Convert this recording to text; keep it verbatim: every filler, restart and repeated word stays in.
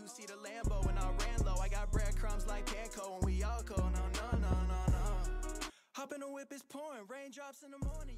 two-seater Lambo and I ran low. I got breadcrumbs like Panko and we all go, no, no, no, no, no. Hop in the whip, it's pouring, raindrops in the morning.